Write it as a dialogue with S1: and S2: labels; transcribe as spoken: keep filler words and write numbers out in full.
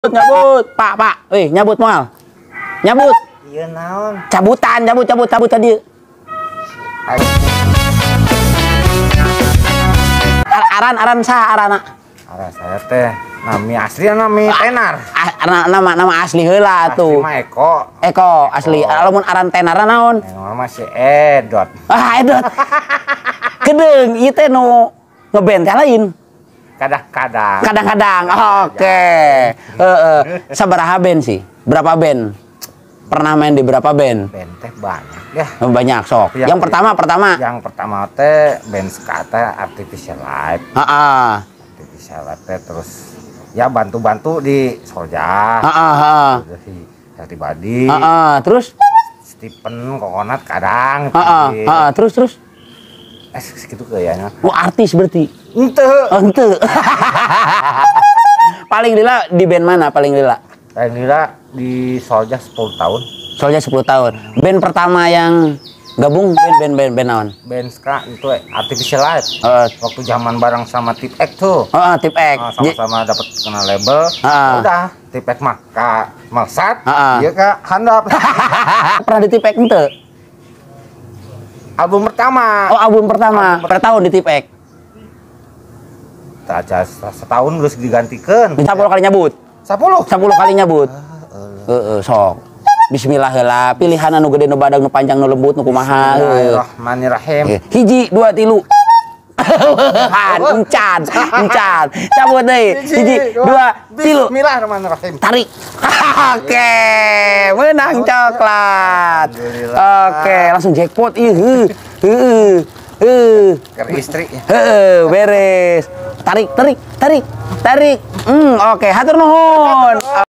S1: Nyabut, Pak, Pak. Wih, nyabut moal. Nyabut.
S2: Iya naon?
S1: Cabutan, cabut, cabut, cabut tadi. Aran, aran sah, arana.
S2: Ara saya teh nami asli nami tenar.
S1: Ah, nama nama asli heula tuh.
S2: Asli mah Eko.
S1: Eko asli. Lamun aran tenar naon?
S2: Yang masih Edot.
S1: Ah, Edot. Kedeung ieu teh nu ngeband ka lain.
S2: Kadang-kadang.
S1: Kadang-kadang. Oke. Heeh. Sabaraha band sih? Berapa band? Pernah main di berapa band?
S2: Band teh banyak ya.
S1: Banyak sok.
S2: Yang,
S1: yang pertama pertama.
S2: Yang pertama teh band ska teh Artificial Life.
S1: Heeh.
S2: Artificial Life teh terus ya bantu-bantu di Soja.
S1: Heeh, heeh.
S2: Di Healthy Body.
S1: Heeh, terus
S2: Stephen Kokonat kadang.
S1: Heeh, heeh, terus terus.
S2: Eh segitu kayaknya.
S1: Oh, artis berarti.
S2: Ente.
S1: Oh, ente. Paling lila di band mana paling lila?
S2: Paling lila di Soja sepuluh tahun.
S1: Soalnya sepuluh tahun. Band pertama yang gabung band band band band naon?
S2: Band ska itu Artificial Life.
S1: Uh,
S2: Waktu zaman bareng sama Tip X tuh.
S1: Oh, uh, Tip X.
S2: Uh, sama-sama dapat kenal label.
S1: Uh.
S2: Udah, Tip X mah ka Malsat,
S1: Uh.
S2: dia ka handap.
S1: Pernah di Tip X ente?
S2: Album pertama.
S1: Oh, album pertama.
S2: Album
S1: per tahun di Tip X.
S2: Tak aja setahun geus digantikan.
S1: sepuluh kali nyabut.
S2: sepuluh.
S1: sepuluh kali nyabut. Heeh, uh, uh, sok. Bismillah heula, pilihan anu gede nu badag nu panjang nu lembut nu kumaha.
S2: Bismillahirrahmanirrahim.
S1: Hiji, dua, tilu. Encan, encan. Cabut deui. Hiji, dua, tilu.
S2: Bismillahirrahmanirrahim.
S1: Tarik. Oke, menang coklat. Oke, langsung jackpot. Ih, heeh. Heeh.
S2: Ker istri.
S1: Heeh, beres. Tarik, tarik, tarik, tarik. Hmm, oke, hatur nuhun.